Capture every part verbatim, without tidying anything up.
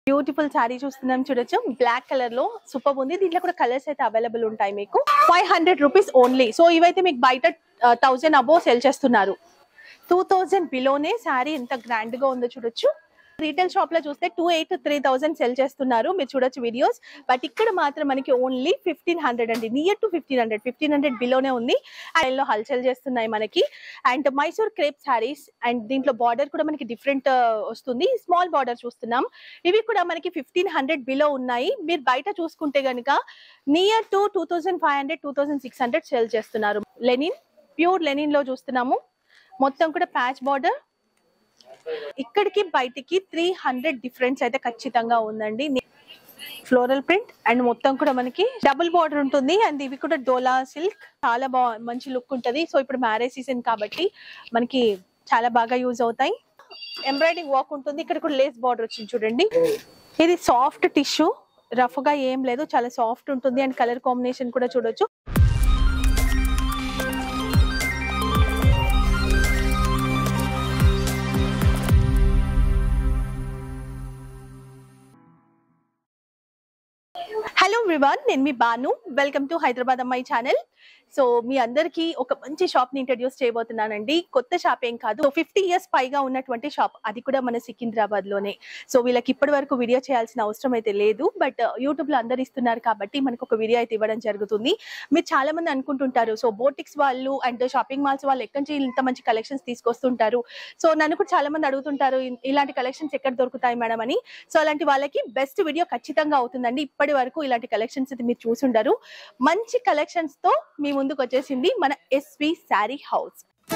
Beautiful sorry చూస్తున్నాం చూడొచ్చు, black colour లో సూపర్ ఉంది. దీంట్లో కూడా కలర్స్ అయితే అవైలబుల్ ఉంటాయి మీకు. Five hundred rupees only. So ఇవైతే మీకు బయట థౌజండ్ అబో సెల్ చేస్తున్నారు. టూ థౌజండ్ బిలోనే శారీ ఎంత గ్రాండ్ గా ఉందో చూడొచ్చు. రీటైల్ షాప్ లో చూస్తే two eight three thousand sell చేస్తున్నారు, మీరు చూడొచ్చు వీడియోస్. బట్ ఇక్కడ మాత్రం మనకి ఓన్లీ ఫిఫ్టీన్ హండ్రెడ్ అండి, near to fifteen hundred fifteen hundred బిలోనే ఉంది. అండ్ లో హల్చల్ చేస్తున్నాయి మనకి. And Mysore crepe saris, and దీంట్లో బార్డర్ కూడా మనకి డిఫరెంట్ వస్తుంది, స్మాల్ బార్డర్ చూస్తున్నాం. ఇవి కూడా మనకి ఫిఫ్టీన్ హండ్రెడ్ బిలో ఉన్నాయి. మీరు బయట చూసుకుంటే గనుక near to two thousand five hundred two thousand six hundred sell చేస్తున్నారు. లెనిన్, ప్యూర్ లెనిన్ లో చూస్తున్నాము. మొత్తం కూడా ప్యాచ్ బార్డర్. ఇక్కడికి బయటికి త్రీ హండ్రెడ్ డిఫరెన్స్ అయితే ఖచ్చితంగా ఉందండి. ఫ్లోరల్ ప్రింట్ అండ్ మొత్తం కూడా మనకి డబుల్ బార్డర్ ఉంటుంది. అండ్ ఇవి కూడా డోలా సిల్క్, చాలా బా మంచి లుక్ ఉంటది. సో ఇప్పుడు మ్యారేజ్ సీజన్ కాబట్టి మనకి చాలా బాగా యూజ్ అవుతాయి. ఎంబ్రాయిడింగ్ వర్క్ ఉంటుంది. ఇక్కడ కూడా లేస్ బార్డర్ వచ్చింది చూడండి. ఇది సాఫ్ట్ టిష్యూ, రఫ్ గా ఏం లేదు, చాలా సాఫ్ట్ ఉంటుంది. అండ్ కలర్ కాంబినేషన్ కూడా చూడొచ్చు. హలో ఎవ్రీవన్, నేను మీ బాను. వెల్కమ్ టు హైదరాబాద్ అమ్మాయి ఛానల్. సో మీ అందరికి ఒక మంచి షాప్ ని ఇంట్రడ్యూస్ చేయబోతున్నానండి. కొత్త షాప్ ఏం కాదు, ఫిఫ్టీ ఇయర్స్ పైగా ఉన్నటువంటి షాప్, అది కూడా మన సికింద్రాబాద్ లోనే. సో వీళ్ళకి ఇప్పటి వరకు వీడియో చేయాల్సిన అవసరం అయితే లేదు, బట్ యూట్యూబ్ లో అందరు ఇస్తున్నారు కాబట్టి మనకు ఒక వీడియో అయితే ఇవ్వడం జరుగుతుంది. మీరు చాలా మంది అనుకుంటుంటారు, సో బోటిక్స్ వాళ్ళు అండ్ షాపింగ్ మాల్స్ వాళ్ళు ఎక్కడి నుంచి ఇంత మంచి కలెక్షన్స్ తీసుకొస్తుంటారు. సో నన్ను కూడా చాలా మంది అడుగుతుంటారు, ఇలాంటి కలెక్షన్స్ ఎక్కడ దొరుకుతాయి మేడం అని. సో అలాంటి వాళ్ళకి బెస్ట్ వీడియో ఖచ్చితంగా అవుతుందండి. ఇప్పటి వరకు ఇలాంటి కలెక్షన్స్ అయితే మీరు చూసుంటారు. మంచి కలెక్షన్స్ తో మీ ముందుకు వచ్చేసింది మన SV sari house.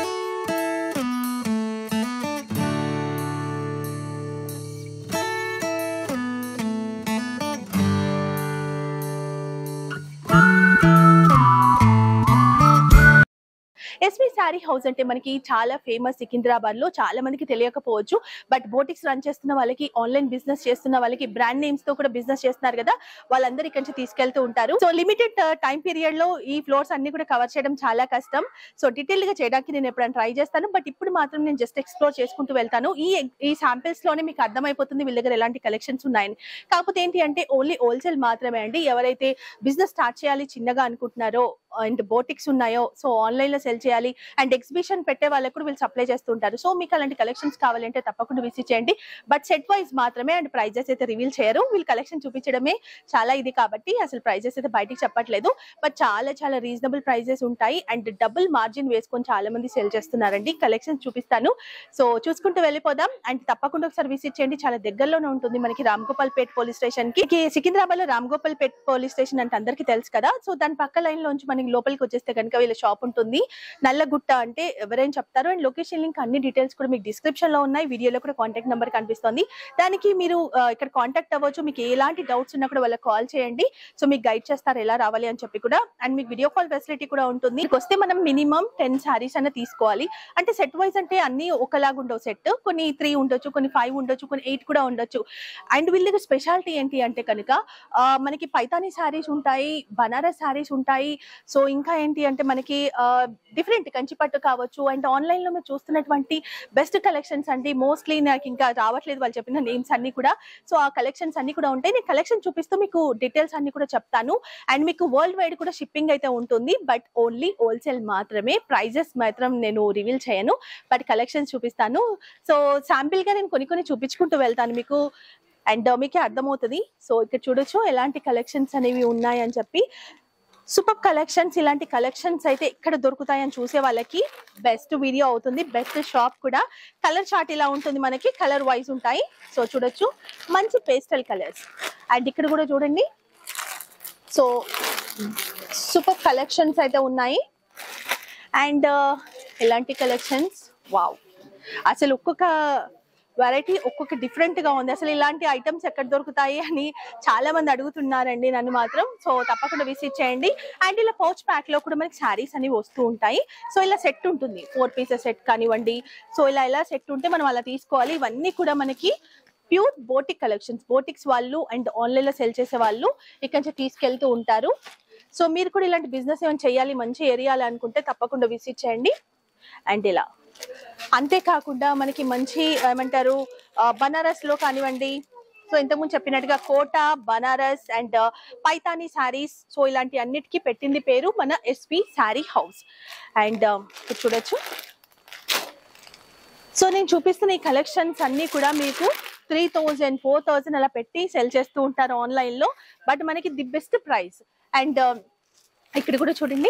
SV sari house అంటే మనకి చాలా ఫేమస్ సికింద్రాబాద్ లో. చాలా మందికి తెలియకపోవచ్చు, బట్ బోటిక్స్ రన్ చేస్తున్న వాళ్ళకి, ఆన్లైన్ బిజినెస్ చేస్తున్న వాళ్ళకి, బ్రాండ్ నేమ్స్ తో కూడా బిజినెస్ చేస్తున్నారు కదా, వాళ్ళందరూ ఇక్కడి నుంచి తీసుకెళ్తూ ఉంటారు. సో లిమిటెడ్ టైం పీరియడ్ లో ఈ ఫ్లోర్స్ అన్ని కూడా కవర్ చేయడం చాలా కష్టం. సో డీటెయిల్ గా చేయడానికి నేను ఎప్పుడైనా ట్రై చేస్తాను, బట్ ఇప్పుడు మాత్రం నేను జస్ట్ ఎక్స్ప్లోర్ చేసుకుంటూ వెళ్తాను. ఈ ఈ శాంపిల్స్ లోనే మీకు అర్థమైపోతుంది వీళ్ళ దగ్గర ఎలాంటి కలెక్షన్స్ ఉన్నాయని. కాకపోతే ఏంటి అంటే ఓన్లీ హోల్సేల్ మాత్రమే అండి. ఎవరైతే బిజినెస్ స్టార్ట్ చేయాలి చిన్నగా అనుకుంటున్నారో, అండ్ బోటిక్స్ ఉన్నాయో, సో ఆన్లైన్ లో సెల్ చేయాలి అండ్ ఎగ్జిబిషన్ పెట్టే వాళ్ళకి కూడా వీళ్ళు సప్లై చేస్తుంటారు. సో మీకు అలాంటి కలెక్షన్స్ కావాలంటే తప్పకుండా విజిట్ చేయండి. బట్ సెట్ వైజ్ మాత్రమే, అండ్ ప్రైజెస్ అయితే రివీల్ చేయరు. వీళ్ళు కలెక్షన్ చూపించడమే చాలా ఇది కాబట్టి అసలు ప్రైజెస్ అయితే బయటికి చెప్పట్లేదు. బట్ చాలా చాలా రీజనబుల్ ప్రైజెస్ ఉంటాయి అండ్ డబుల్ మార్జిన్ వేసుకొని చాలా మంది సెల్ చేస్తున్నారండి. కలెక్షన్స్ చూపిస్తాను, సో చూసుకుంటూ వెళ్ళిపోదాం. అండ్ తప్పకుండా ఒకసారి విజిట్ చేయండి. చాలా దగ్గరలోనే ఉంటుంది మనకి రామ్గోపాల్ పేట్ పోలీస్ స్టేషన్ కి. సికింద్రాబాద్ లో రామ్గోపాల్ పేట్ పోలీస్ స్టేషన్ అంటే అందరికీ తెలుసు కదా. సో దాని పక్క లైన్ లోంచి మనకి లోపలికి వచ్చేస్తే కనుక వీళ్ళ షాప్ ఉంటుంది. నల్లగుట్ట అంటే ఎవరైనా చెప్తారు. అండ్ లొకేషన్ లింక్ అన్ని డీటెయిల్స్ కూడా మీకు డిస్క్రిప్షన్ లో ఉన్నాయి. వీడియోలో కూడా కాంటాక్ట్ నెంబర్ కనిపిస్తుంది, దానికి మీరు ఇక్కడ కాంటాక్ట్ అవ్వచ్చు. మీకు ఎలాంటి డౌట్స్ ఉన్నా కూడా వాళ్ళకి కాల్ చేయండి. సో మీకు గైడ్ చేస్తారు ఎలా రావాలి అని చెప్పి కూడా. అండ్ మీకు వీడియో కాల్ ఫెసిలిటీ కూడా ఉంటుంది. మీకు వస్తే మనం మినిమం టెన్ శారీస్ అన్న తీసుకోవాలి. అంటే సెట్ వైజ్ అంటే అన్ని ఒకలాగా ఉండవు. సెట్ కొన్ని త్రీ ఉండొచ్చు, కొన్ని ఫైవ్ ఉండొచ్చు, కొన్ని ఎయిట్ కూడా ఉండొచ్చు. అండ్ వీళ్ళ దగ్గర స్పెషాలిటీ ఏంటి అంటే కనుక మనకి పైతానీ శారీస్ ఉంటాయి, బనారస్ శారీస్ ఉంటాయి. సో ఇంకా ఏంటి అంటే మనకి డిఫరెంట్ కంచిపట్టు కావచ్చు. అండ్ ఆన్లైన్ లో మీరు చూస్తున్నటువంటి బెస్ట్ కలెక్షన్స్ అండి. మోస్ట్లీ నాకు ఇంకా రావట్లేదు వాళ్ళు చెప్పిన నేమ్స్ అన్ని కూడా. సో ఆ కలెక్షన్స్ అన్ని కూడా ఉంటాయి. నేను కలెక్షన్ చూపిస్తూ మీకు డీటెయిల్స్ అన్ని కూడా చెప్తాను. అండ్ మీకు వరల్డ్ వైడ్ కూడా షిప్పింగ్ అయితే ఉంటుంది, బట్ ఓన్లీ హోల్సేల్ మాత్రమే. ప్రైజెస్ మాత్రం నేను రివీల్ చేయను, బట్ కలెక్షన్స్ చూపిస్తాను. సో శాంపిల్ గా నేను కొన్ని కొన్ని చూపించుకుంటూ వెళ్తాను మీకు, అండ్ మీకే అర్థమవుతుంది. సో ఇక్కడ చూడొచ్చు ఎలాంటి కలెక్షన్స్ అనేవి ఉన్నాయి అని చెప్పి. Super collections. ఇలాంటి కలెక్షన్స్ అయితే ఇక్కడ దొరుకుతాయని చూసే వాళ్ళకి బెస్ట్ వీడియో అవుతుంది, బెస్ట్ షాప్ కూడా. కలర్ చార్ట్ ఇలా ఉంటుంది మనకి, కలర్ వైజ్ ఉంటాయి. సో చూడొచ్చు మంచి పేస్టల్ కలర్స్. అండ్ ఇక్కడ కూడా చూడండి, సో సూపర్ కలెక్షన్స్ అయితే ఉన్నాయి. అండ్ ఇలాంటి కలెక్షన్స్, వావ్, అసలు ఒక్కొక్క వెరైటీ ఒక్కొక్క డిఫరెంట్ గా ఉంది. అసలు ఇలాంటి ఐటమ్స్ ఎక్కడ దొరుకుతాయి అని చాలా మంది అడుగుతున్నారండి నన్ను మాత్రం. సో తప్పకుండా విజిట్ చేయండి. అండ్ ఇలా పౌచ్ ప్యాక్ లో కూడా మనకి శారీస్ అనేవి వస్తూ ఉంటాయి. సో ఇలా సెట్ ఉంటుంది, ఫోర్ పీసెస్ సెట్ కానివ్వండి. సో ఇలా ఇలా సెట్ ఉంటే మనం అలా తీసుకోవాలి. ఇవన్నీ కూడా మనకి ప్యూర్ బోటిక్ కలెక్షన్స్. బోటిక్స్ వాళ్ళు అండ్ ఆన్లైన్ లో సెల్ చేసే వాళ్ళు ఇక్కడ నుంచి తీసుకెళ్తూ ఉంటారు. సో మీరు కూడా ఇలాంటి బిజినెస్ ఏమైనా చేయాలి, మంచి ఏరియాలు అనుకుంటే తప్పకుండా విజిట్ చేయండి. అండ్ ఇలా అంతేకాకుండా మనకి మంచి ఏమంటారు బనారస్ లో కానివ్వండి, సో ఇంతకుముందు చెప్పినట్టుగా కోటా, బనారస్ అండ్ పైతానీ శారీస్, సో ఇలాంటి అన్నిటికీ పెట్టింది పేరు మన ఎస్వి శారీ హౌస్. అండ్ చూడొచ్చు. సో నేను చూపిస్తున్న ఈ కలెక్షన్స్ అన్ని కూడా మీకు త్రీ థౌజండ్ ఫోర్ థౌజండ్ అలా పెట్టి సెల్ చేస్తూ ఉంటారు ఆన్లైన్ లో, బట్ మనకి ది బెస్ట్ ప్రైస్. అండ్ ఇక్కడ కూడా చూడండి.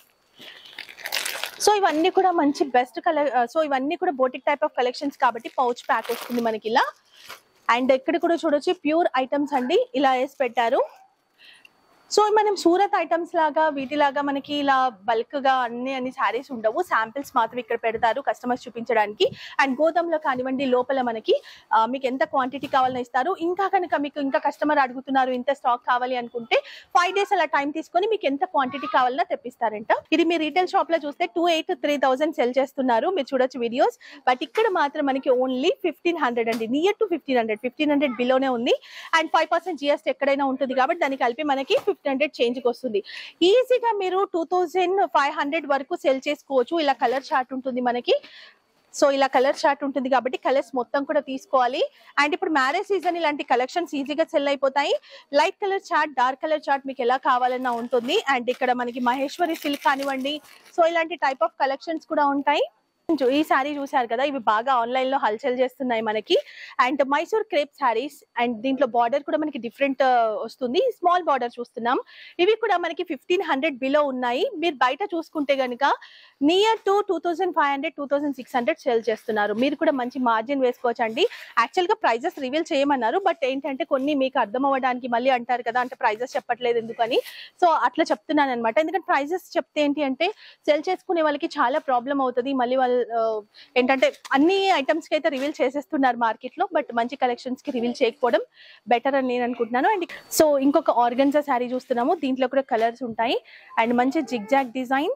సో ఇవన్నీ కూడా మంచి బెస్ట్ కలె సో ఇవన్నీ కూడా బోటిక్ టైప్ ఆఫ్ కలెక్షన్స్ కాబట్టి పౌచ్ ప్యాక్ వస్తుంది మనకి ఇలా. అండ్ ఇక్కడ కూడా చూడొచ్చు ప్యూర్ ఐటమ్స్ అండి, ఇలా వేసి పెట్టారు. సో మనం సూరత్ ఐటమ్స్ లాగా వీటిలాగా మనకి ఇలా బల్క్ గా అన్ని అన్ని శారీస్ ఉండవు, శాంపిల్స్ మాత్రం ఇక్కడ పెడతారు కస్టమర్స్ చూపించడానికి. అండ్ గోదాంలో కానివ్వండి లోపల మనకి మీకు ఎంత క్వాంటిటీ కావాలని ఇస్తారు. ఇంకా కనుక మీకు ఇంకా కస్టమర్ అడుగుతున్నారు ఇంత స్టాక్ కావాలి అనుకుంటే ఫైవ్ డేస్ అలా టైం తీసుకొని మీకు ఎంత క్వాంటిటీ కావాలన్నా తెప్పిస్తారంట. ఇది మీ రీటైల్ షాప్ లో చూస్తే two eight three thousand sell చేస్తున్నారు, మీరు చూడొచ్చు వీడియోస్. బట్ ఇక్కడ మాత్రం మనకి ఓన్లీ ఫిఫ్టీన్ హండ్రెడ్ అండి, near to fifteen hundred fifteen hundred బిలోనే ఉంది. అండ్ ఫైవ్ పర్సెంట్ జిఎస్టీ ఎక్కడైనా ఉంటుంది కాబట్టి దాన్ని కలిపి మనకి ఫిఫ్టీన్ హండ్రెడ్ చేంజ్ కి వస్తుంది. ఈజీగా మీరు టూ థౌజండ్ ఫైవ్ హండ్రెడ్ వరకు సెల్ చేసుకోవచ్చు. ఇలా కలర్ చార్ట్ ఉంటుంది మనకి. సో ఇలా కలర్ చార్ట్ ఉంటుంది కాబట్టి కలర్స్ మొత్తం కూడా తీసుకోవాలి. అండ్ ఇప్పుడు మ్యారేజ్ సీజన్ ఇలాంటి కలెక్షన్స్ ఈజీగా సెల్ అయిపోతాయి. Light colour chart, dark colour chart మీకు ఎలా కావాలన్నా ఉంటుంది. అండ్ ఇక్కడ మనకి మహేశ్వరి సిల్క్ కానివ్వండి, సో ఇలాంటి టైప్ ఆఫ్ కలెక్షన్స్ కూడా ఉంటాయి. ఈ సారీ చూసారు కదా, ఇవి బాగా ఆన్లైన్ లో హల్చల్ చేస్తున్నాయి మనకి. And Mysore crepe saris, and దీంట్లో బార్డర్ కూడా మనకి డిఫరెంట్ వస్తుంది, స్మాల్ బార్డర్ చూస్తున్నాం. ఇవి కూడా మనకి ఫిఫ్టీన్ హండ్రెడ్ బిలో ఉన్నాయి. మీరు బయట చూసుకుంటే గనుక near to two thousand five hundred two thousand six hundred sale చేస్తున్నారు. మీరు కూడా మంచి మార్జిన్ వేసుకోవచ్చు అండి. యాక్చువల్ గా ప్రైజెస్ రివీల్ చేయమన్నారు, బట్ ఏంటంటే కొన్ని మీకు అర్థం అవ్వడానికి మళ్ళీ అంటారు కదా అంటే ప్రైజెస్ చెప్పట్లేదు ఎందుకని, సో అట్లా చెప్తున్నాను అనమాట. ఎందుకంటే ప్రైజెస్ చెప్తే ఏంటి అంటే సెల్ చేసుకునే వాళ్ళకి చాలా ప్రాబ్లం అవుతుంది. మళ్ళీ వాళ్ళు ఏంటంటే అన్ని ఐటమ్స్ కి అయితే రివీల్ చేసేస్తున్నారు మార్కెట్ లో, బట్ మంచి కలెక్షన్స్ కి రివీల్ చేయకపోవడం బెటర్ అని నేను అనుకుంటున్నాను. అండ్ సో ఇంకొక ఆర్గన్జా శారీ చూస్తున్నాము, దీంట్లో కూడా కలర్స్ ఉంటాయి. అండ్ మంచి జిగ్జాగ్ డిజైన్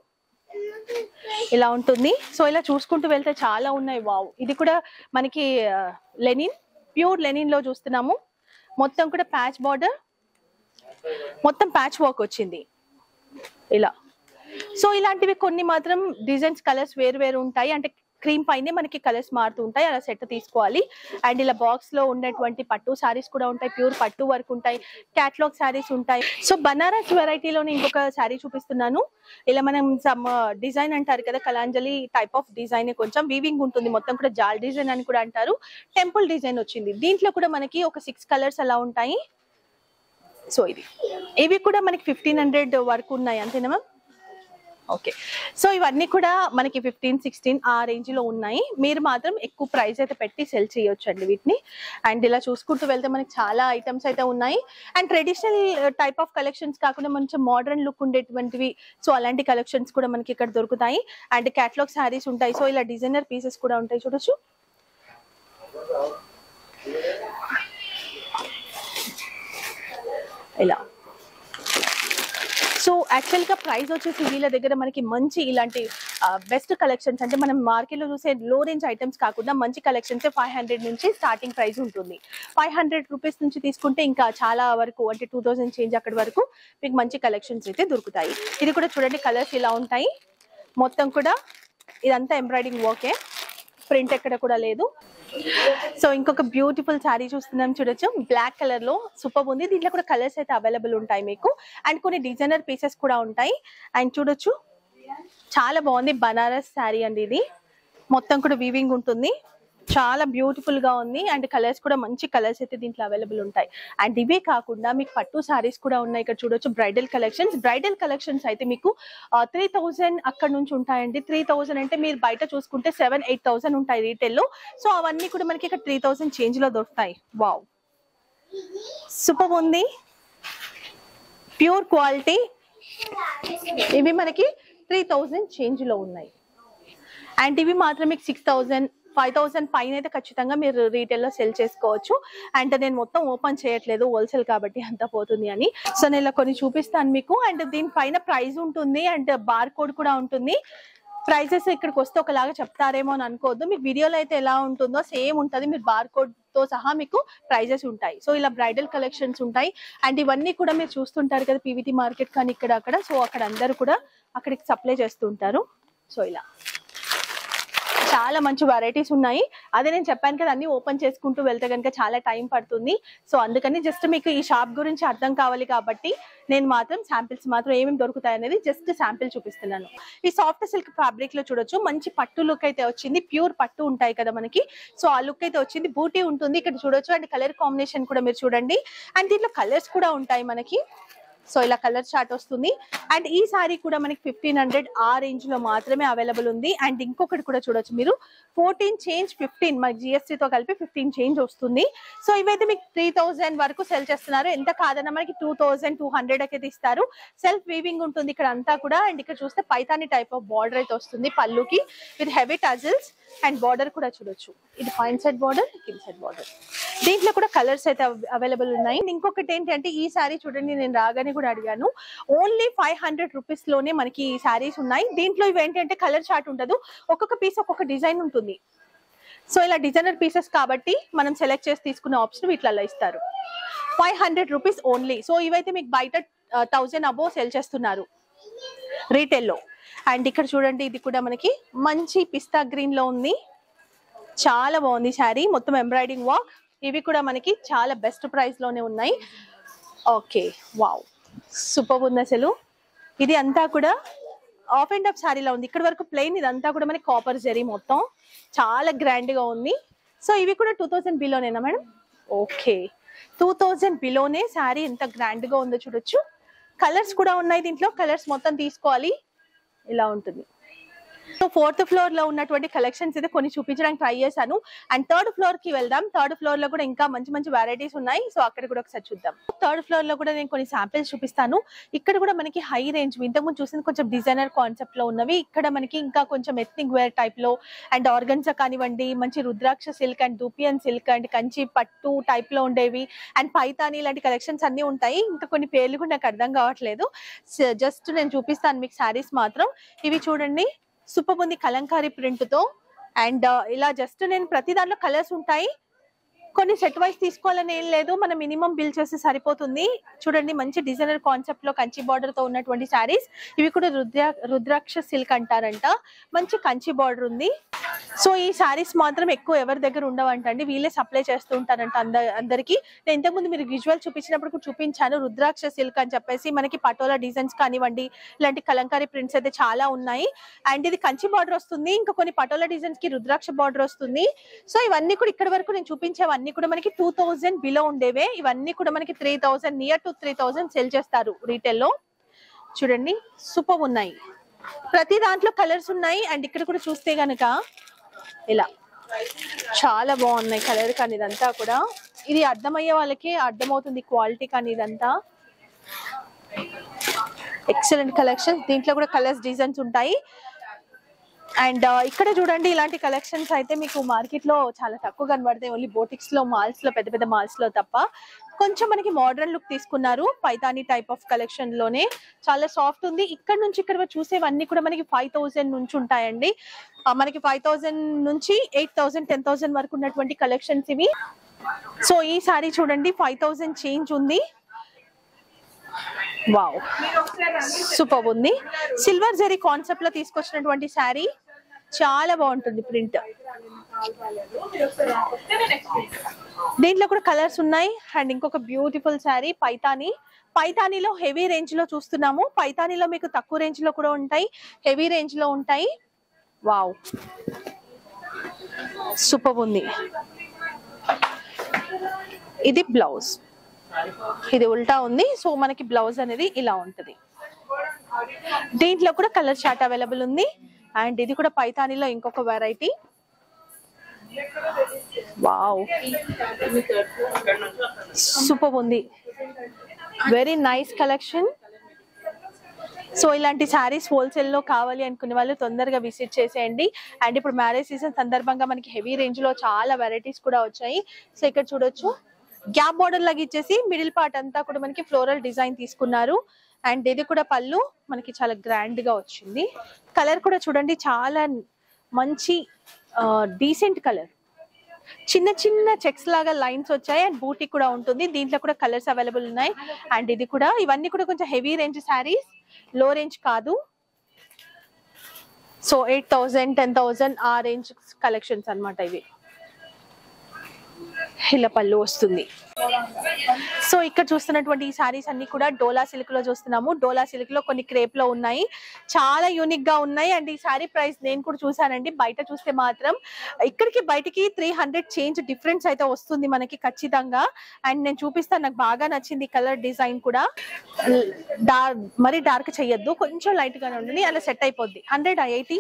ఇలా ఉంటుంది. సో ఇలా చూసుకుంటూ వెళ్తే చాలా ఉన్నాయి. వావ్, ఇది కూడా మనకి లెనిన్, ప్యూర్ లెనిన్ లో చూస్తున్నాము. మొత్తం కూడా ప్యాచ్ బార్డర్, మొత్తం ప్యాచ్ వర్క్ వచ్చింది ఇలా. సో ఇలాంటివి కొన్ని మాత్రం డిజైన్స్ కలర్స్ వేరు వేరు ఉంటాయి, అంటే క్రీమ్ పైనే మనకి కలర్స్ మారుతూ ఉంటాయి, అలా సెట్ తీసుకోవాలి. అండ్ ఇలా బాక్స్ లో ఉన్నటువంటి పట్టు సారీస్ కూడా ఉంటాయి, ప్యూర్ పట్టు వర్క్ ఉంటాయి, క్యాట్లాగ్ సారీస్ ఉంటాయి. సో బనారస్ వెరైటీలోనే ఇంకొక శారీ చూపిస్తున్నాను. ఇలా మనం సమ్ డిజైన్ అంటారు కదా, కలాంజలి టైప్ ఆఫ్ డిజైన్, కొంచెం వీవింగ్ ఉంటుంది, మొత్తం కూడా జాల్ డిజైన్ అని కూడా అంటారు. టెంపుల్ డిజైన్ వచ్చింది. దీంట్లో కూడా మనకి ఒక సిక్స్ కలర్స్ అలా ఉంటాయి. సో ఇది ఇవి కూడా మనకి ఫిఫ్టీన్ హండ్రెడ్ వరకు ఉన్నాయి అంతేనా మ్యామ్? ఓకే. సో ఇవన్నీ కూడా మనకి ఫిఫ్టీన్ సిక్స్టీన్ ఆ రేంజ్ లో ఉన్నాయి. మీరు మాత్రం ఎక్కువ ప్రైస్ అయితే పెట్టి సెల్ చేయొచ్చు అండి వీటిని. అండ్ ఇలా చూసుకుంటూ వెళ్తే మనకి చాలా ఐటమ్స్ అయితే ఉన్నాయి. And traditional type of collections కాకుండా మంచి మోడర్న్ లుక్ ఉండేటువంటివి, సో అలాంటి కలెక్షన్స్ కూడా మనకి ఇక్కడ దొరుకుతాయి. అండ్ క్యాటలాగ్ శారీస్ ఉంటాయి. సో ఇలా డిజైనర్ పీసెస్ కూడా ఉంటాయి, చూడొచ్చు. ఇలా సో యాక్చువల్ గా ప్రైస్ వచ్చేసి వీళ్ళ దగ్గర మనకి మంచి ఇలాంటి బెస్ట్ కలెక్షన్స్, అంటే మనం మార్కెట్ లో చూసే లో రేంజ్ ఐటమ్స్ కాకుండా మంచి కలెక్షన్స్ ఫైవ్ హండ్రెడ్ నుంచి స్టార్టింగ్ ప్రైస్ ఉంటుంది. ఫైవ్ హండ్రెడ్ రూపీస్ నుంచి తీసుకుంటే ఇంకా చాలా వరకు అంటే టూ థౌసండ్ చేంజ్ అక్కడి వరకు మీకు మంచి కలెక్షన్స్ అయితే దొరుకుతాయి. ఇది కూడా చూడండి, కలర్స్ ఇలా ఉంటాయి. మొత్తం కూడా ఇదంతా ఎంబ్రాయిడింగ్ వర్కే, ప్రింట్ ఎక్కడ కూడా లేదు. సో ఇంకొక బ్యూటిఫుల్ శారీ చూస్తున్నాం, చూడొచ్చు. బ్లాక్ కలర్ లో సూపర్ ఉంది. దీంట్లో కూడా కలర్స్ అయితే అవైలబుల్ ఉంటాయి మీకు. అండ్ కొన్ని డిజైనర్ పీసెస్ కూడా ఉంటాయి. అండ్ చూడొచ్చు, చాలా బాగుంది. బనారస్ శారీ అండి ఇది, మొత్తం కూడా వీవింగ్ ఉంటుంది, చాలా బ్యూటిఫుల్ గా ఉంది. అండ్ కలర్స్ కూడా మంచి కలర్స్ అయితే దీంట్లో అవైలబుల్ ఉంటాయి. అండ్ ఇవే కాకుండా మీకు పట్టు సారీస్ కూడా ఉన్నాయి. ఇక్కడ చూడొచ్చు బ్రైడల్ కలెక్షన్స్. బ్రైడల్ కలెక్షన్స్ అయితే మీకు త్రీ థౌజండ్ అక్కడ నుంచి ఉంటాయండి. త్రీ థౌజండ్ అంటే మీరు బయట చూసుకుంటే సెవెన్ ఎయిట్ థౌసండ్ ఉంటాయి రీటైల్ లో. సో అవన్నీ కూడా మనకి ఇక్కడ త్రీ థౌసండ్ చేంజ్ లో దొరుకుతాయి. వావ్, సూపర్ ఉంది, ప్యూర్ క్వాలిటీ. ఇవి మనకి త్రీ థౌజండ్ చేంజ్ లో ఉన్నాయి. అండ్ ఇవి మాత్రం మీకు సిక్స్ థౌసండ్ ఫైవ్ థౌసండ్ పైన అయితే ఖచ్చితంగా మీరు రీటైల్లో సెల్ చేసుకోవచ్చు. అండ్ నేను మొత్తం ఓపెన్ చేయట్లేదు, హోల్సేల్ కాబట్టి అంత పోతుంది అని. సో నేను ఇలా కొన్ని చూపిస్తాను మీకు. అండ్ దీనిపైన ప్రైస్ ఉంటుంది అండ్ బార్ కోడ్ కూడా ఉంటుంది. ప్రైజెస్ ఇక్కడికి వస్తే ఒకలాగా చెప్తారేమో అని అనుకోవద్దు, మీకు వీడియోలో అయితే ఎలా ఉంటుందో సేమ్ ఉంటుంది. మీరు బార్ కోడ్ తో సహా మీకు ప్రైజెస్ ఉంటాయి. సో ఇలా బ్రైడల్ కలెక్షన్స్ ఉంటాయి. అండ్ ఇవన్నీ కూడా మీరు చూస్తుంటారు కదా పీవీటీ మార్కెట్ కానీ ఇక్కడ అక్కడ, సో అక్కడ అందరూ కూడా అక్కడికి సప్లై చేస్తూ ఉంటారు. సో ఇలా చాలా మంచి వెరైటీస్ ఉన్నాయి. అదే నేను చెప్పాను కదా, అన్ని ఓపెన్ చేసుకుంటూ వెళ్తే కనుక చాలా టైం పడుతుంది. సో అందుకని జస్ట్ మీకు ఈ షాప్ గురించి అర్థం కావాలి కాబట్టి నేను మాత్రం శాంపిల్స్ మాత్రం ఏమేమి దొరుకుతాయి అనేది జస్ట్ శాంపిల్ చూపిస్తున్నాను. ఈ సాఫ్ట్ సిల్క్ ఫ్యాబ్రిక్ లో చూడొచ్చు, మంచి పట్టు లుక్ అయితే వచ్చింది. ప్యూర్ పట్టు ఉంటాయి కదా మనకి, సో ఆ లుక్ అయితే వచ్చింది. బూటీ ఉంటుంది ఇక్కడ చూడొచ్చు. అండ్ కలర్ కాంబినేషన్ కూడా మీరు చూడండి. అండ్ దీంట్లో కలర్స్ కూడా ఉంటాయి మనకి. సో ఇలా కలర్ చార్ట్ వస్తుంది. అండ్ ఈ సారీ కూడా మనకి ఫిఫ్టీన్ హండ్రెడ్ ఆ రేంజ్ లో మాత్రమే అవైలబుల్ ఉంది. అండ్ ఇంకొకటి కూడా చూడొచ్చు మీరు, ఫోర్టీన్ చేంజ్ ఫిఫ్టీన్ మనకి జిఎస్టీ తో కలిపి ఫిఫ్టీన్ చేంజ్ వస్తుంది. సో ఇవైతే మీకు త్రీ థౌసండ్ వరకు సెల్ చేస్తున్నారు. ఎంత కాదన్నా మనకి టూ థౌసండ్ టూ హండ్రెడ్ అయితే ఇస్తారు. సెల్ఫ్ వీవింగ్ ఉంటుంది ఇక్కడ అంతా కూడా. అండ్ ఇక్కడ చూస్తే పైతాని టైప్ ఆఫ్ బార్డర్ అయితే వస్తుంది పళ్ళుకి with heavy tassels. And border కూడా చూడొచ్చు, ఇది పైన్ సైడ్ బార్డర్, కింద సైడ్ బార్డర్. దీంట్లో కూడా కలర్స్ అయితే అవైలబుల్ ఉన్నాయి. ఇంకొకటి ఏంటంటే ఈ సారీ చూడండి, నేను రాగానే కూడా అడిగాను, ఓన్లీ ఫైవ్ హండ్రెడ్ రూపీస్ లోనే మనకి ఈ సారీస్ ఉన్నాయి. దీంట్లో ఇవి ఏంటంటే కలర్ చార్ట్ ఉండదు, ఒక్కొక్క పీస్ ఒక్కొక్క డిజైన్ ఉంటుంది. సో ఇలా డిజైనర్ పీసెస్ కాబట్టి మనం సెలెక్ట్ చేసి తీసుకునే ఆప్షన్ వీటిలలో ఇస్తారు. Five hundred rupees only. So ఇవైతే మీకు బయట థౌజండ్ అబోవ్ సెల్ చేస్తున్నారు రీటైల్లో. అండ్ ఇక్కడ చూడండి, ఇది కూడా మనకి మంచి పిస్తా గ్రీన్ లో ఉంది. చాలా బాగుంది శారీ, మొత్తం ఎంబ్రాయిడింగ్ వర్క్. ఇవి కూడా మనకి చాలా బెస్ట్ ప్రైస్ లోనే ఉన్నాయి. ఓకే, వావ్, సూపర్ ఉంది అసలు. ఇది అంతా కూడా ఆఫ్ అండ్ ఆఫ్ శారీలో ఉంది. ఇక్కడ వరకు ప్లెయిన్, ఇదంతా కూడా మనకి కాపర్ జరీ, మొత్తం చాలా గ్రాండ్ గా ఉంది. సో ఇవి కూడా టూ థౌసండ్ బిలోనేనా మేడం? ఓకే, టూ థౌసండ్ బిలోనే శారీ ఎంత గ్రాండ్ గా ఉందో చూడొచ్చు. కలర్స్ కూడా ఉన్నాయి దీంట్లో, కలర్స్ మొత్తం తీసుకోవాలి. ఇలా ఉంటుంది. సో ఫోర్త్ ఫ్లోర్ లో ఉన్నటువంటి కలెక్షన్స్ అయితే కొన్ని చూపించడానికి ట్రై చేశాను. అండ్ థర్డ్ ఫ్లోర్ కి వెళ్దాం. థర్డ్ ఫ్లోర్ లో కూడా ఇంకా మంచి మంచి వెరైటీస్ ఉన్నాయి. సో అక్కడ కూడా ఒకసారి చూద్దాం. థర్డ్ ఫ్లోర్ లో కూడా నేను కొన్ని శాంపిల్స్ చూపిస్తాను. ఇక్కడ కూడా మనకి హై రేంజ్, ఇంతకుముందు చూసింది కొంచెం డిజైనర్ కాన్సెప్ట్ లో ఉన్నవి. ఇక్కడ మనకి ఇంకా కొంచెం ఎథ్నిక్ వేర్ టైప్ లో, అండ్ ఆర్గన్జా కానివ్వండి, మంచి Rudraksha silk and dupion silk and Kanchi పట్టు టైప్ లో ఉండేవి, అండ్ పైతాని ఇలాంటి కలెక్షన్స్ అన్ని ఉంటాయి. ఇంకా కొన్ని పేర్లు కూడా నాకు అర్థం కావట్లేదు, జస్ట్ నేను చూపిస్తాను మీకు శారీస్ మాత్రం. ఇవి చూడండి, సూపర్ ఉంది కలంకారీ ప్రింట్ తో. అండ్ ఇలా జస్ట్ నేను ప్రతి దాంట్లో కలర్స్ ఉంటాయి, కొన్ని సెట్ వైజ్ తీసుకోవాలని ఏం లేదు, మనం మినిమం బిల్ చేస్తే సరిపోతుంది. చూడండి, మంచి డిజైనర్ కాన్సెప్ట్ లో కంచి బార్డర్ తో ఉన్నటువంటి శారీస్. ఇవి కూడా రుద్రా రుద్రాక్ష సిల్క్ అంటారంట, మంచి కంచి బార్డర్ ఉంది. సో ఈ శారీస్ మాత్రం ఎక్కువ ఎవరి దగ్గర ఉండవంటండి, వీళ్ళే సప్లై చేస్తూ ఉంటారంట అంద అందరికి. నేను ఇంతకుముందు మీరు విజువల్ చూపించినప్పుడు కూడా చూపించాను, రుద్రాక్ష సిల్క్ అని చెప్పేసి మనకి పటోలా డిజైన్స్ కానివ్వండి, ఇలాంటి కలంకారీ ప్రింట్స్ అయితే చాలా ఉన్నాయి. అండ్ ఇది కంచి బార్డర్ వస్తుంది, ఇంకా కొన్ని పటోలా డిజైన్స్ కి రుద్రాక్ష బార్డర్ వస్తుంది. సో ఇవన్నీ కూడా ఇక్కడ వరకు నేను చూపించేవన్నీ కూడా మనకి టూ థౌసండ్ బిలో ఉండేవే. ఇవన్నీ కూడా మనకి three thousand near to three thousand sell చేస్తారు రీటైల్లో. చూడండి, సూపర్ ఉన్నాయి, ప్రతి దాంట్లో కలర్స్ ఉన్నాయి. అండ్ ఇక్కడ కూడా చూస్తే గనక ఇలా చాలా బాగున్నాయి కలర్. కానీ ఇదంతా కూడా ఇది అర్థమయ్యే వాళ్ళకి అర్థమవుతుంది క్వాలిటీ. కానీ ఇదంతా ఎక్సలెంట్ కలెక్షన్. దీంట్లో కూడా కలర్స్ డిజైన్స్ ఉంటాయి. అండ్ ఇక్కడ చూడండి, ఇలాంటి కలెక్షన్స్ అయితే మీకు మార్కెట్ లో చాలా తక్కువ కనబడతాయి, ఓన్లీ బోటిక్స్ లో, మాల్స్ లో, పెద్ద పెద్ద మాల్స్ లో తప్ప. కొంచెం మనకి మోడర్న్ లుక్ తీసుకున్నారు, పైతాని టైప్ ఆఫ్ కలెక్షన్ లోనే. చాలా సాఫ్ట్ ఉంది. ఇక్కడ నుంచి ఇక్కడ చూసేవన్నీ కూడా మనకి ఫైవ్ థౌసండ్ నుంచి ఉంటాయండి. మనకి ఫైవ్ థౌసండ్ నుంచి ఎయిట్ థౌసండ్ టెన్ థౌసండ్ వరకు ఉన్నటువంటి కలెక్షన్స్ ఇవి. సో ఈ సారీ చూడండి, ఫైవ్ థౌసండ్ చేంజ్ ఉంది. వావ్, సూపర్ ఉంది. సిల్వర్ జరీ కాన్సెప్ట్ లో తీసుకొచ్చినటువంటి శారీ, చాలా బాగుంటుంది ప్రింట్. దీంట్లో కూడా కలర్స్ ఉన్నాయి. అండ్ ఇంకొక బ్యూటిఫుల్ శారీ పైతాని. పైతానీలో హెవీ రేంజ్ లో చూస్తున్నాము. పైతానీలో మీకు తక్కువ రేంజ్ లో కూడా ఉంటాయి, హెవీ రేంజ్ లో ఉంటాయి. వావ్, సూపర్ ఉంది. ఇది బ్లౌజ్, ఇది ఉల్టా ఉంది. సో మనకి బ్లౌజ్ అనేది ఇలా ఉంటది. దీంట్లో కూడా కలర్ చార్ట్ అవైలబుల్ ఉంది. అండ్ ఇది కూడా పైతానీలో ఇంకొక వెరైటీ. వావ్, సూపర్ ఉంది, వెరీ నైస్ కలెక్షన్. సో ఇలాంటి శారీస్ హోల్సేల్ లో కావాలి అనుకునే వాళ్ళు తొందరగా విజిట్ చేసేయండి. అండ్ ఇప్పుడు మ్యారేజ్ సీజన్ సందర్భంగా మనకి హెవీ రేంజ్ లో చాలా వెరైటీస్ కూడా వచ్చాయి. సో ఇక్కడ చూడొచ్చు, గ్యాప్ బార్డర్ లాగా ఇచ్చేసి మిడిల్ పార్ట్ అంతా కూడా మనకి ఫ్లోరల్ డిజైన్ తీసుకున్నారు. అండ్ ఇది కూడా పళ్ళు మనకి చాలా గ్రాండ్ గా వచ్చింది. కలర్ కూడా చూడండి, చాలా మంచి డీసెంట్ కలర్, చిన్న చిన్న చెక్స్ లాగా లైన్స్ వచ్చాయి. అండ్ బూటీ కూడా ఉంటుంది. దీంట్లో కూడా కలర్స్ అవైలబుల్ ఉన్నాయి. అండ్ ఇది కూడా, ఇవన్నీ కూడా కొంచెం heavy range saris, low range కాదు. So eight thousand ten thousand ఆ రేంజ్ కలెక్షన్స్ అన్నమాట ఇవి. ఇలా పళ్ళు వస్తుంది. సో ఇక్కడ చూస్తున్నటువంటి ఈ సారీస్ అన్ని కూడా డోలా సిల్క్ లో చూస్తున్నాము. డోలా సిల్క్ లో కొన్ని క్రేప్ లో ఉన్నాయి, చాలా యూనిక్ గా ఉన్నాయి. అండ్ ఈ సారీ ప్రైస్ నేను కూడా చూసానండి, బయట చూస్తే మాత్రం ఇక్కడికి బయటికి త్రీ హండ్రెడ్ చేంజ్ డిఫరెన్స్ అయితే వస్తుంది మనకి ఖచ్చితంగా. అండ్ నేను చూపిస్తాను, నాకు బాగా నచ్చింది కలర్ డిజైన్ కూడా. డార్క్ మరి డార్క్ చెయ్యొద్దు, కొంచెం లైట్ గానే ఉంటుంది, అలా సెట్ అయిపోద్ది. Hundred eighty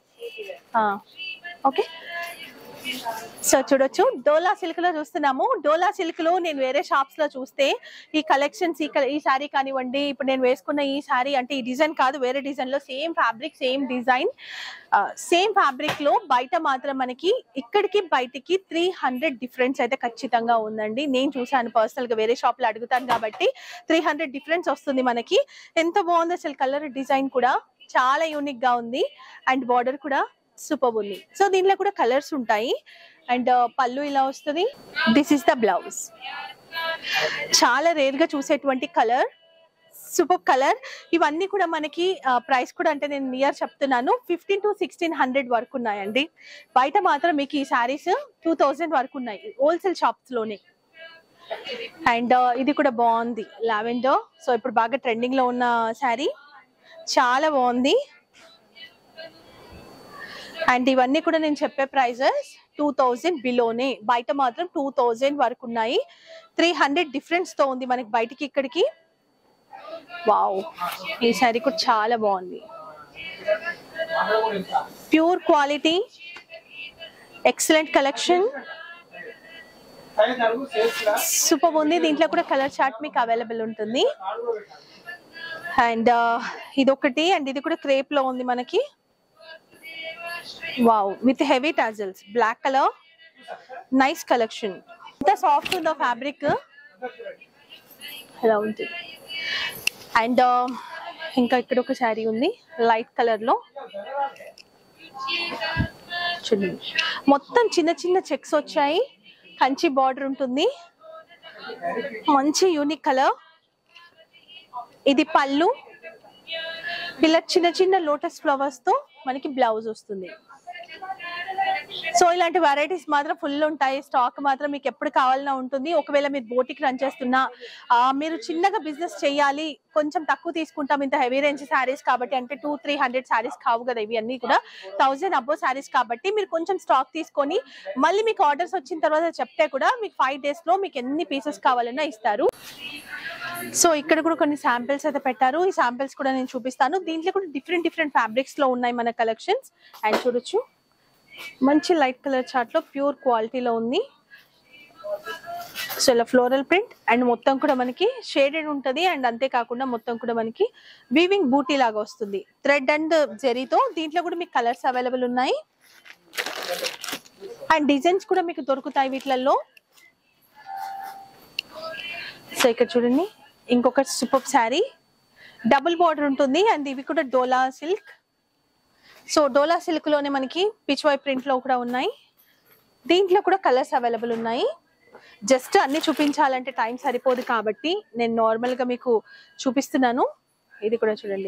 okay. సో చూడొచ్చు, డోలా సిల్క్ లో చూస్తున్నాము. డోలా సిల్క్ లో నేను వేరే షాప్స్ లో చూస్తే ఈ కలెక్షన్స్ ఈ సారీ కానివ్వండి, ఇప్పుడు నేను వేసుకున్న ఈ సారీ అంటే ఈ డిజైన్ కాదు, వేరే డిజైన్ లో same fabric same design same fabric లో బయట మాత్రం మనకి ఇక్కడికి బయటికి త్రీ హండ్రెడ్ డిఫరెన్స్ అయితే ఖచ్చితంగా ఉందండి. నేను చూసాను పర్సనల్ గా, వేరే షాప్ లో అడుగుతాను కాబట్టి త్రీ హండ్రెడ్ డిఫరెన్స్ వస్తుంది మనకి. ఎంత బాగుంది అసలు, కలర్ డిజైన్ కూడా చాలా యూనిక్ గా ఉంది. అండ్ బార్డర్ కూడా సూపర్ ఉంది. సో దీనిలో కూడా కలర్స్ ఉంటాయి. అండ్ పళ్ళు ఇలా వస్తుంది. This is the blouse. చాలా రేర్ గా చూసేటువంటి కలర్, సూపర్ కలర్. ఇవన్నీ కూడా మనకి ప్రైస్ కూడా అంటే నేను నియర్ చెప్తున్నాను, ఫిఫ్టీన్ టు సిక్స్టీన్ హండ్రెడ్ వరకు ఉన్నాయండి. బయట మాత్రం మీకు ఈ సారీస్ టూ థౌజండ్ వరకు ఉన్నాయి హోల్సేల్ షాప్స్ లోనే. అండ్ ఇది కూడా బాగుంది, లావెండర్. సో ఇప్పుడు బాగా ట్రెండింగ్ లో ఉన్న శారీ, చాలా బాగుంది. అండ్ ఇవన్నీ కూడా నేను చెప్పే ప్రైజెస్ టూ థౌజండ్ బిలోనే, బయట మాత్రం టూ థౌజండ్ వరకు ఉన్నాయి. త్రీ హండ్రెడ్ డిఫరెన్స్ తో ఉంది మనకి బయటికి ఇక్కడికి. వావ్, ఈ శారీ కూడా చాలా బాగుంది, pure quality, excellent collection, super ఉంది. దీంట్లో కూడా కలర్ చార్ట్ మీకు అవైలబుల్ ఉంటుంది. అండ్ ఇదొకటి, అండ్ ఇది కూడా క్రేప్ లో ఉంది మనకి. Wow, with heavy tassels, black colour, nice collection. ఎంత సాఫ్ట్ ఉందో ఫ్యాబ్రిక్, అలా ఉంటుంది. అండ్ ఇంకా ఇక్కడ ఒక శారీ ఉంది లైట్ కలర్ లో, చూడండి మొత్తం చిన్న చిన్న చెక్స్ వచ్చాయి, కంచి బార్డర్ ఉంటుంది, మంచి యూనిక్ కలర్. ఇది పళ్ళు, ఇలా చిన్న చిన్న లోటస్ ఫ్లవర్స్ తో మనకి బ్లౌజ్ వస్తుంది. సో ఇలాంటి వెరైటీస్ మాత్రం ఫుల్ ఉంటాయి, స్టాక్ మాత్రం మీకు ఎప్పుడు కావాలన్నా ఉంటుంది. ఒకవేళ మీరు బోటిక్ రన్ చేస్తున్నా, మీరు చిన్నగా బిజినెస్ చేయాలి, కొంచెం తక్కువ తీసుకుంటాం ఇంత హెవీ రేంజ్ శారీస్ కాబట్టి, అంటే టూ త్రీ హండ్రెడ్ శారీస్ కావు కదా ఇవి అన్ని కూడా, థౌజండ్ అబో శారీస్ కాబట్టి మీరు కొంచెం స్టాక్ తీసుకొని మళ్ళీ మీకు ఆర్డర్స్ వచ్చిన తర్వాత చెప్తే కూడా మీకు ఫైవ్ డేస్ లో మీకు ఎన్ని పీసెస్ కావాలన్నా ఇస్తారు. సో ఇక్కడ కూడా కొన్ని శాంపిల్స్ అయితే పెట్టారు, ఈ శాంపిల్స్ కూడా నేను చూపిస్తాను. దీంట్లో కూడా డిఫరెంట్ డిఫరెంట్ ఫ్యాబ్రిక్స్ లో ఉన్నాయి మన కలెక్షన్స్. అండ్ చూడొచ్చు, మంచి లైట్ కలర్ చార్ట్ లో ప్యూర్ క్వాలిటీలో ఉంది. సో ఇలా ఫ్లోరల్ ప్రింట్, అండ్ మొత్తం కూడా మనకి షేడెడ్ ఉంటుంది. అండ్ అంతేకాకుండా మొత్తం కూడా మనకి వీవింగ్ బూటీ లాగా వస్తుంది, థ్రెడ్ అండ్ జెరీతో. దీంట్లో కూడా మీకు కలర్స్ అవైలబుల్ ఉన్నాయి, అండ్ డిజైన్స్ కూడా మీకు దొరుకుతాయి వీటిలలో. సో ఇక్కడ చూడండి, ఇంకొక సూపర్ శారీ, డబుల్ బార్డర్ ఉంటుంది. అండ్ ఇవి కూడా Dola silk. So Dola silk లోనే మనకి పిచ్వై ప్రింట్ లో కూడా ఉన్నాయి. దీంట్లో కూడా కలర్స్ అవైలబుల్ ఉన్నాయి. జస్ట్ అన్ని చూపించాలంటే టైం సరిపోదు కాబట్టి నేను నార్మల్ గా మీకు చూపిస్తున్నాను. ఇది కూడా చూడండి,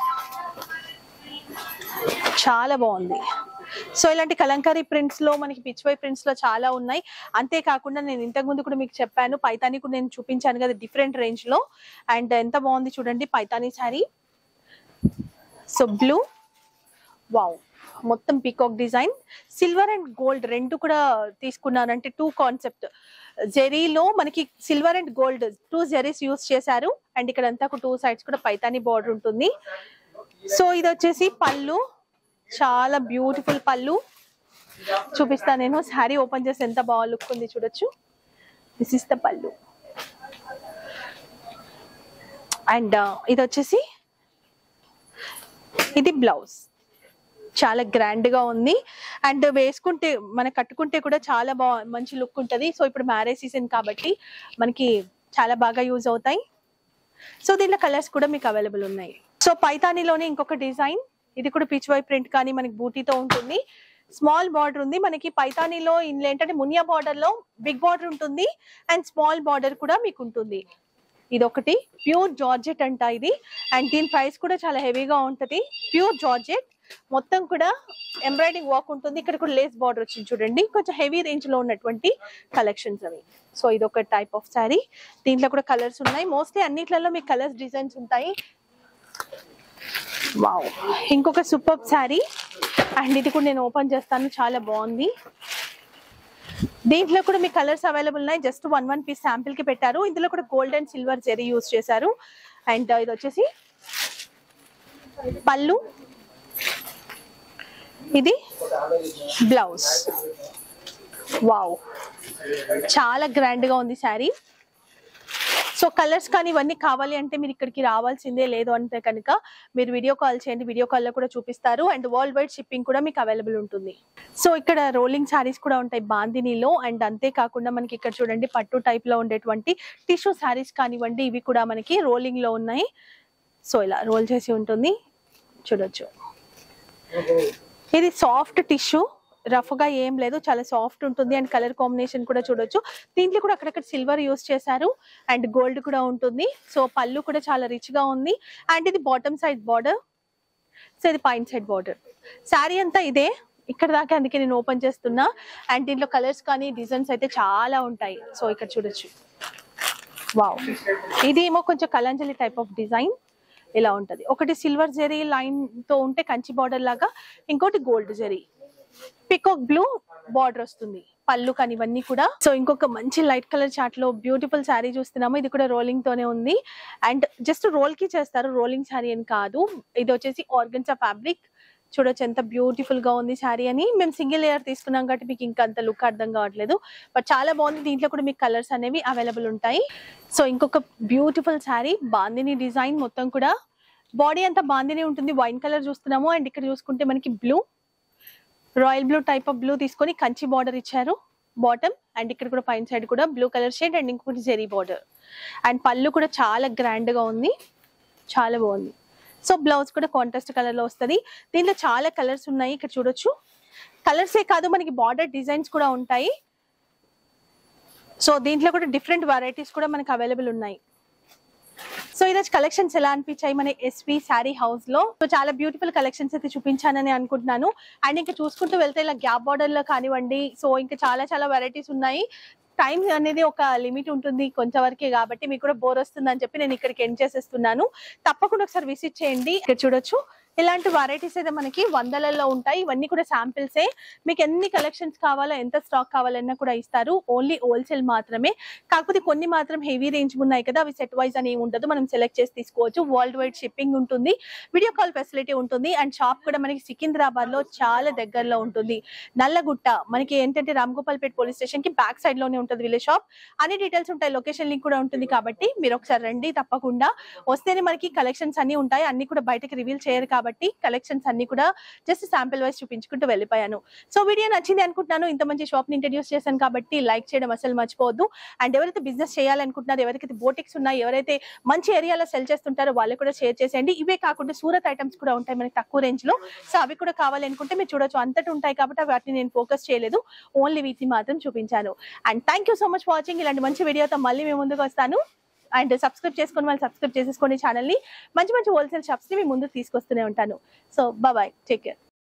చాలా బాగుంది. సో ఇలాంటి కలంకారీ ప్రింట్స్ లో మనకి పిచ్వై ప్రింట్స్ లో చాలా ఉన్నాయి. అంతేకాకుండా నేను ఇంతకు ముందు కూడా మీకు చెప్పాను, పైతానీ కూడా నేను చూపించాను కదా డిఫరెంట్ రేంజ్ లో. అండ్ ఎంత బాగుంది చూడండి Paithani sari. So blue, wow, మొత్తం peacock design, silver and gold రెండు కూడా తీసుకున్నారంటే టూ కాన్సెప్ట్. జెరీలో మనకి silver and gold two zaris use చేశారు. అండ్ ఇక్కడ అంతా టూ సైడ్స్ కూడా పైతానీ బార్డర్ ఉంటుంది. సో ఇది వచ్చేసి పళ్ళు, చాలా బ్యూటిఫుల్ పళ్ళు. చూపిస్తాను నేను, శారీ ఓపెన్ చేసి ఎంత బాగా లుక్ ఉంది చూడొచ్చు. This is the pallu. And ఇది వచ్చేసి ఇది బ్లౌజ్, చాలా గ్రాండ్ గా ఉంది. అండ్ వేసుకుంటే మన కట్టుకుంటే కూడా చాలా బాగా మంచి లుక్ ఉంటుంది. సో ఇప్పుడు మ్యారేజ్ సీజన్ కాబట్టి మనకి చాలా బాగా యూజ్ అవుతాయి. సో దీంట్లో కలర్స్ కూడా మీకు అవైలబుల్ ఉన్నాయి. సో పైతానీలోనే ఇంకొక డిజైన్, ఇది కూడా పిచ్వై ప్రింట్ కానీ మనకి బూటీతో ఉంటుంది. స్మాల్ బార్డర్ ఉంది మనకి. పైతానీలో ఇందులో ఏంటంటే మునియా బార్డర్ లో బిగ్ బార్డర్ ఉంటుంది, అండ్ స్మాల్ బార్డర్ కూడా మీకు ఉంటుంది. ఇది ఒకటి ప్యూర్ జార్జెట్ అంట ఇది. అండ్ దీని ప్రైస్ కూడా చాలా హెవీగా ఉంటుంది, ప్యూర్ జార్జెట్. మొత్తం కూడా ఎంబ్రాయిడింగ్ వర్క్ ఉంటుంది. ఇక్కడ కూడా లేస్ బార్డర్ వచ్చింది చూడండి. కొంచెం హెవీ రేంజ్ లో ఉన్నటువంటి కలెక్షన్స్ అవి. సో ఇది ఒక టైప్ ఆఫ్ శారీ. దీంట్లో కూడా కలర్స్ ఉన్నాయి. మోస్ట్లీ అన్నిట్లలో మీకు కలర్స్ డిజైన్స్ ఉంటాయి. వావ్, ఇంకొక సూపర్ శారీ అండ్ ఇది కూడా నేను ఓపెన్ చేస్తాను. చాలా బాగుంది. దీంట్లో కూడా మీ కలర్స్ అవైలబుల్ ఉన్నాయి. Just one one piece sample కి పెట్టారు. ఇందులో కూడా gold and silver zari use చేశారు. అండ్ ఇది వచ్చేసి పళ్ళు, ఇది బ్లౌజ్. వావ్, చాలా గ్రాండ్ గా ఉంది శారీ. సో కలర్స్ కానీ ఇవన్నీ కావాలి అంటే మీరు ఇక్కడికి రావాల్సిందే. లేదు అంటే కనుక మీరు వీడియో కాల్ చేయండి. వీడియో కాల్లో కూడా చూపిస్తారు. అండ్ వరల్డ్ వైడ్ షిప్పింగ్ కూడా మీకు అవైలబుల్ ఉంటుంది. సో ఇక్కడ రోలింగ్ శారీస్ కూడా ఉంటాయి బాందినీలో. అండ్ అంతేకాకుండా మనకి ఇక్కడ చూడండి పట్టు టైప్ లో ఉండేటువంటి టిష్యూ శారీస్ కానివ్వండి, ఇవి కూడా మనకి రోలింగ్ లో ఉన్నాయి. సో ఇలా రోల్ చేసి ఉంటుంది చూడొచ్చు. ఇది సాఫ్ట్ టిష్యూ, రఫ్ గా ఏం లేదు, చాలా సాఫ్ట్ ఉంటుంది. అండ్ కలర్ కాంబినేషన్ కూడా చూడొచ్చు. దీంట్లో కూడా అక్కడక్కడ సిల్వర్ యూస్ చేశారు అండ్ గోల్డ్ కూడా ఉంటుంది. సో పళ్ళు కూడా చాలా రిచ్ గా ఉంది. అండ్ ఇది బాటమ్ సైడ్ బార్డర్, సో ఇది పైన సైడ్ బార్డర్. శారీ అంతా ఇదే ఇక్కడ దాకా, అందుకే నేను ఓపెన్ చేస్తున్నా. అండ్ దీంట్లో కలర్స్ కానీ డిజైన్స్ అయితే చాలా ఉంటాయి. సో ఇక్కడ చూడొచ్చు. వావ్, ఇది ఏమో కొంచెం కలంజలి టైప్ ఆఫ్ డిజైన్ ఇలా ఉంటది. ఒకటి సిల్వర్ జెరీ లైన్ తో ఉంటే కంచి బార్డర్ లాగా, ఇంకోటి gold zari, peacock blue border వస్తుంది. పళ్ళు కానీ ఇవన్నీ కూడా. సో ఇంకొక మంచి లైట్ కలర్ చాట్ లో బ్యూటిఫుల్ శారీ చూస్తున్నాము. ఇది కూడా రోలింగ్ తోనే ఉంది. అండ్ జస్ట్ రోల్ కి చేస్తారు, రోలింగ్ శారీ అని కాదు. ఇది వచ్చేసి ఆర్గన్జా ఫ్యాబ్రిక్. చూడొచ్చు ఎంత బ్యూటిఫుల్ గా ఉంది శారీ అని. మేము సింగిల్ లేయర్ తీసుకున్నాం కాబట్టి మీకు ఇంకా అంత లుక్ అర్థం కావట్లేదు, బట్ చాలా బాగుంది. దీంట్లో కూడా మీకు కలర్స్ అనేవి అవైలబుల్ ఉంటాయి. సో ఇంకొక బ్యూటిఫుల్ శారీ, బాందిని డిజైన్. మొత్తం కూడా బాడీ అంతా బాందిని ఉంటుంది. వైన్ కలర్ చూస్తున్నాము. అండ్ ఇక్కడ చూసుకుంటే మనకి blue, royal blue type of blue తీసుకొని కంచి బార్డర్ ఇచ్చారు బాటమ్. అండ్ ఇక్కడ కూడా పైన సైడ్ కూడా బ్లూ కలర్ షేడ్ అండ్ ఇంకొకటి జెరీ బార్డర్. అండ్ పళ్ళు కూడా చాలా గ్రాండ్ గా ఉంది, చాలా బాగుంది. సో బ్లౌజ్ కూడా కాంట్రాస్ట్ కలర్ లో వస్తుంది. దీంట్లో చాలా కలర్స్ ఉన్నాయి. ఇక్కడ చూడొచ్చు. కలర్సే కాదు మనకి బార్డర్ డిజైన్స్ కూడా ఉంటాయి. సో దీంట్లో కూడా డిఫరెంట్ వెరైటీస్ కూడా మనకి అవైలబుల్ ఉన్నాయి. సో ఈరోజు కలెక్షన్స్ ఎలా అనిపించాయి మన ఎస్వి శారీ హౌస్ లో? సో చాలా బ్యూటిఫుల్ కలెక్షన్స్ అయితే చూపించానని అనుకుంటున్నాను. అండ్ ఇంకా చూసుకుంటూ వెళ్తే ఇలా గ్యాప్ బార్డర్ లో కానివ్వండి, సో ఇంకా చాలా చాలా వెరైటీస్ ఉన్నాయి. టైం అనేది ఒక లిమిట్ ఉంటుంది కొంతవరకే, కాబట్టి మీకు కూడా బోర్ వస్తుంది అని చెప్పి నేను ఇక్కడికి ఎండ్ చేసేస్తున్నాను. తప్పకుండా ఒకసారి విజిట్ చేయండి. ఇక్కడ చూడొచ్చు ఇలాంటి వెరైటీస్ అయితే మనకి వందలలో ఉంటాయి. ఇవన్నీ కూడా శాంపిల్సే. మీకు ఎన్ని కలెక్షన్స్ కావాలో, ఎంత స్టాక్ కావాలన్నా కూడా ఇస్తారు. ఓన్లీ హోల్సేల్ మాత్రమే. కాకపోతే కొన్ని మాత్రం హెవీ రేంజ్ ఉన్నాయి కదా, అవి సెట్ వైజ్ అని ఏమి ఉండదు, మనం సెలెక్ట్ చేసి తీసుకోవచ్చు. వరల్డ్ వైడ్ షిప్పింగ్ ఉంటుంది, వీడియో కాల్ ఫెసిలిటీ ఉంటుంది. అండ్ షాప్ కూడా మనకి సికింద్రాబాద్ లో చాలా దగ్గరలో ఉంటుంది. నల్లగుట్ట మనకి ఏంటంటే రామగోపాల్పేట్ పోలీస్ స్టేషన్ కి బ్యాక్ సైడ్ లోనే ఉంటుంది విలేజ్ షాప్. అన్ని డీటెయిల్స్ ఉంటాయి, లొకేషన్ లింక్ కూడా ఉంటుంది. కాబట్టి మీరు ఒకసారి రండి తప్పకుండా. వస్తేనే మనకి కలెక్షన్స్ అన్ని ఉంటాయి. అన్ని కూడా బయటకి రివీల్ చేయరు కాబట్టి కలెక్షన్స్ అన్ని కూడా జస్ట్ శాంపిల్ వైజ్ చూపించుకుంటూ వెళ్ళిపోయాను. సో వీడియో నచ్చింది అనుకుంటున్నాను. ఇంత మంచి షాప్ ని ఇంట్రడ్యూస్ చేశాను కాబట్టి లైక్ చేయడం అసలు మర్చిపోవద్దు. అండ్ ఎవరైతే బిజినెస్ చేయాలనుకుంటున్నారో, ఎవరికైతే బోటిక్స్ ఉన్నాయి, ఎవరైతే మంచి ఏరియాలో సెల్ చేస్తుంటారో వాళ్ళు కూడా షేర్ చేసేయండి. ఇవే కాకుండా సూరత్ ఐటమ్స్ కూడా ఉంటాయి మనకి తక్కువ రేంజ్ లో. సో అవి కూడా కావాలనుకుంటే మీరు చూడొచ్చు. అంతటి ఉంటాయి కాబట్టి వాటిని నేను ఫోకస్ చేయలేదు, ఓన్లీ వీటిని మాత్రం చూపించాను. And thank you so much for watching. ఇలాంటి మంచి వీడియోతో మళ్ళీ మేము ముందుకు వస్తాను. అండ్ సబ్స్క్రైబ్ చేసుకుని వాళ్ళు సబ్స్క్రైబ్ చేసేసుకోండి ఛానల్ని. మంచి మంచి హోల్సేల్ షాప్స్ని మీ ముందుకు తీసుకొస్తూనే ఉంటాను. So bye, take care.